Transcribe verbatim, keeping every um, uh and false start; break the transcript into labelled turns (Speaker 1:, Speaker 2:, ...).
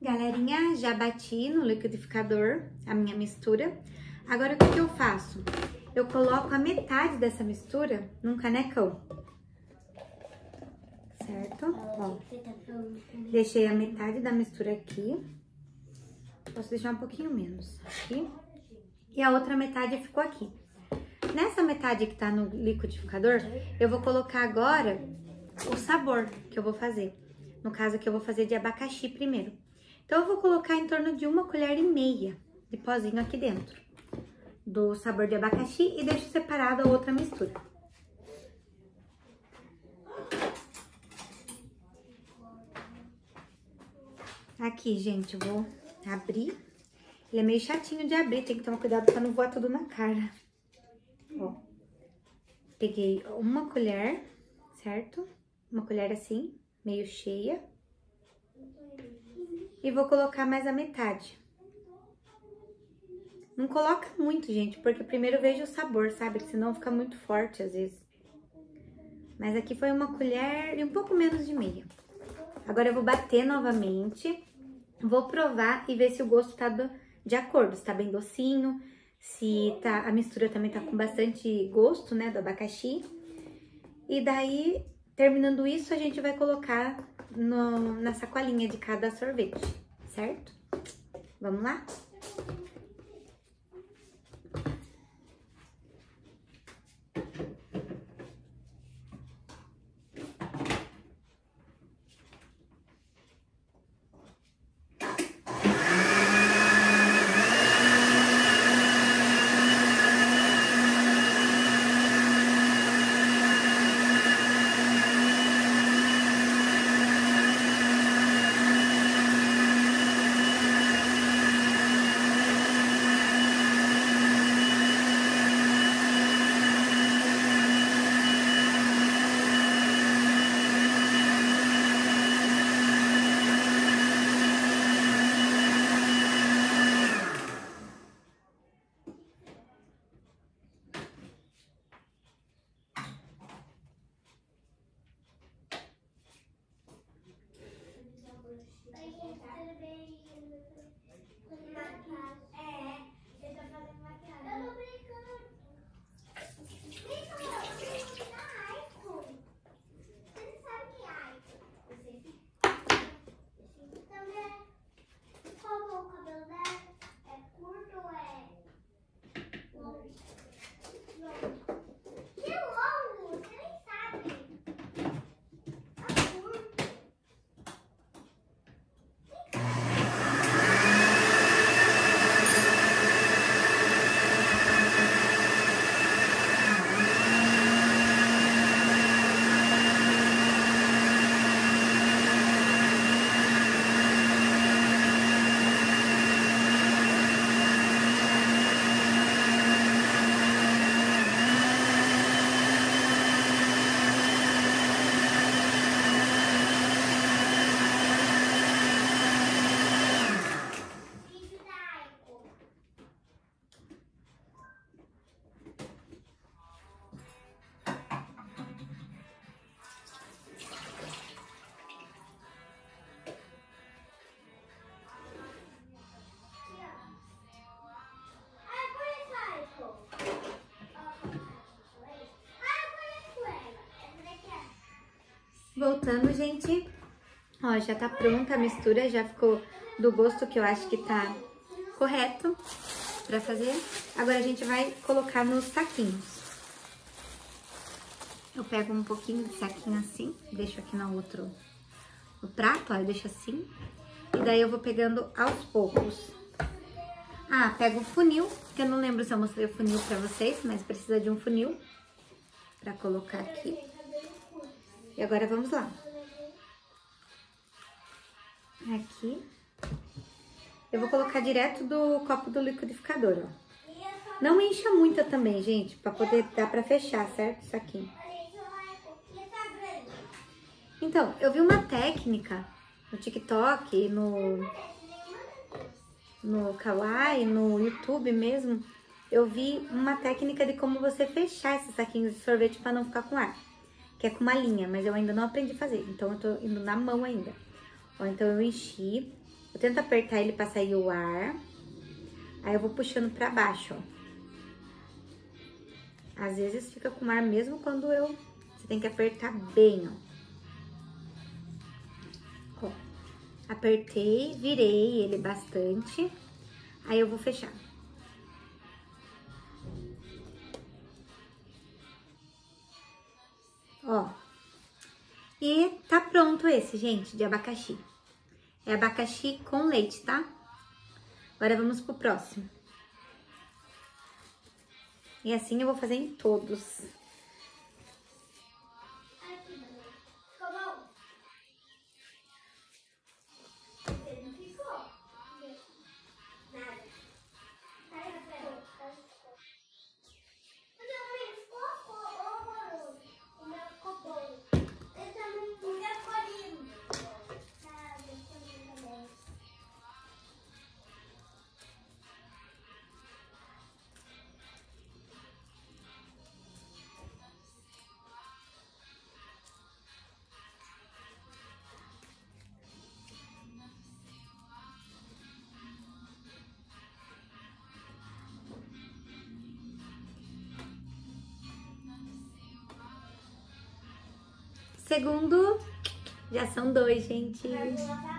Speaker 1: Galerinha, já bati no liquidificador a minha mistura. Agora, o que que eu faço? Eu coloco a metade dessa mistura num canecão. Certo? Ó, deixei a metade da mistura aqui. Posso deixar um pouquinho menos aqui. E a outra metade ficou aqui. Nessa metade que tá no liquidificador, eu vou colocar agora o sabor que eu vou fazer. No caso aqui, eu vou fazer de abacaxi primeiro. Então, eu vou colocar em torno de uma colher e meia de pozinho aqui dentro do sabor de abacaxi e deixo separado a outra mistura. Aqui, gente, eu vou abrir. Ele é meio chatinho de abrir, tem que tomar cuidado pra não voar tudo na cara. Ó, peguei uma colher, certo? Uma colher assim, meio cheia. E vou colocar mais a metade. Não coloca muito, gente, porque primeiro eu vejo o sabor, sabe? Senão fica muito forte às vezes. Mas aqui foi uma colher e um pouco menos de meia. Agora eu vou bater novamente. Vou provar e ver se o gosto tá do, de acordo, se tá bem docinho, se tá, a mistura também tá com bastante gosto, né, do abacaxi. E daí, terminando isso, a gente vai colocar no, na sacolinha de cada sorvete, certo? Vamos lá? Voltando, gente, ó, já tá pronta a mistura, já ficou do gosto que eu acho que tá correto pra fazer. Agora a gente vai colocar nos saquinhos. Eu pego um pouquinho de saquinho assim, deixo aqui no outro, no prato, ó, eu deixo assim. E daí eu vou pegando aos poucos. Ah, pego o funil, que eu não lembro se eu mostrei o funil pra vocês, mas precisa de um funil pra colocar aqui. E agora vamos lá. Aqui. Eu vou colocar direto do copo do liquidificador, ó. Não encha muita também, gente, pra poder dar pra fechar, certo? Isso aqui. Então, eu vi uma técnica no TikTok, no, no Kawaii, no YouTube mesmo. Eu vi uma técnica de como você fechar esses saquinhos de sorvete pra não ficar com ar. Que é com uma linha, mas eu ainda não aprendi a fazer, então eu tô indo na mão ainda. Ó, então eu enchi, Eu tento apertar ele pra sair o ar. Aí eu vou puxando pra baixo, ó. Às vezes fica com ar mesmo quando eu... Você tem que apertar bem, ó. Ó. Apertei, virei ele bastante. Aí eu vou fechar. Ó. E tá pronto esse, gente, de abacaxi. É abacaxi com leite, tá? Agora vamos pro próximo. E assim eu vou fazer em todos. Segundo, já são dois, gente.